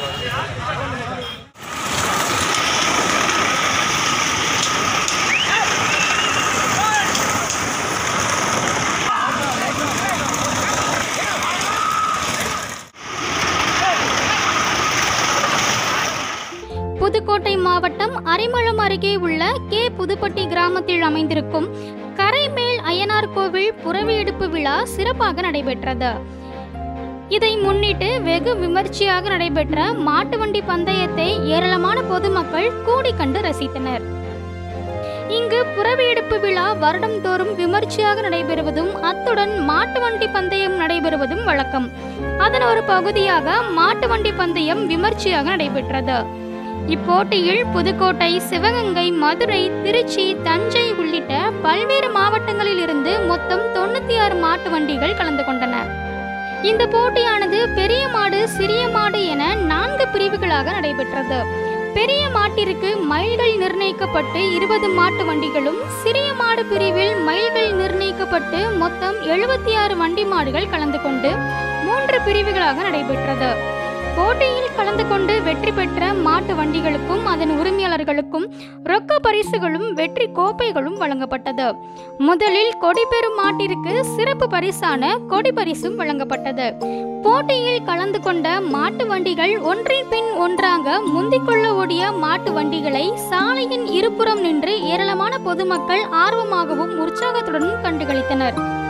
புதுக்கோட்டை மாவட்டம் அரிமளம் அருகே உள்ள கே புதுப்பட்டி கிராமத்தில் அமைந்திருக்கும் கரைமேல் அய்யனார் கோவில் புறவி எடுப்பு விழா சிறப்பாக நடைபெற்றது. இதை முன்னிட்டு வெகு விமர்சையாக நடைபெற்ற மாட்டு வண்டி பந்தயத்தை ஏராளமான பொதுமக்கள் கூடி கண்டு ரசித்தனர். இங்கு புறவி எடுப்பு விழா வருடந்தோறும் விமர்சையாக நடைபெறுவதும் அத்துடன் மாட்டு வண்டி பந்தயம் நடைபெறுவதும் வழக்கம். அதன் ஒரு பகுதியாக மாட்டு வண்டி பந்தயம் விமர்சையாக நடைபெற்றது. இப்போட்டியில் புதுக்கோட்டை, சிவகங்கை, மதுரை, திருச்சி, தஞ்சை உள்ளிட்ட பல்வேறு மாவட்டங்களில் இருந்து மொத்தம் 96 மாட்டு வண்டிகள் கலந்து கொண்டன. இந்த போட்டியானது பெரிய மாடு, சிறிய மாடு என 4 பிரிவுகளாக நடைபெற்றது. பெரிய மாட்டிற்கு மைல்கள் நிர்ணயிக்கப்பட்டு 20 மாட்டு வண்டிகளும், சிறிய மாடு பிரிவில் மைல்கள் நிர்ணயிக்கப்பட்டு மொத்தம் 76 வண்டி மாடுகள் கலந்து கொண்டு 3 பிரிவுகளாக நடைபெற்றது. போட்டியில் கலந்து கொண்டு வெற்றி பெற்ற மாட்டு வண்டிகளுக்கும் அதன் உரிமையாளர்களுக்கும் ரொக்க பரிசுகளும் வெற்றி கோப்பைகளும் வழங்கப்பட்டது. முதலில் கொடிபெறும் மாட்டிற்கு சிறப்பு பரிசான கொடி பரிசும் வழங்கப்பட்டது. போட்டியில் கலந்து கொண்ட மாட்டு வண்டிகள் ஒன்றின் பின் ஒன்றாக முந்திக்கொள்ள ஓடிய மாட்டு வண்டிகளை சாலையின் இருபுறம் நின்று ஏராளமான பொதுமக்கள் ஆர்வமாகவும் உற்சாகத்துடனும் கண்டுகளித்தனர்.